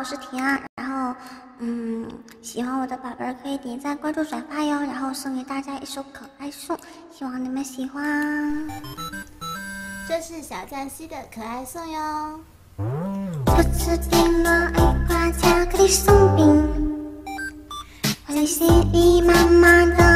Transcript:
是提案。然后，喜欢我的宝贝儿可以点赞、关注、转发哟。然后送给大家一首可爱颂，希望你们喜欢。 这是小赞西的可爱颂哟。 初次点了爱瓜巧克力松饼，欢迎心意满满的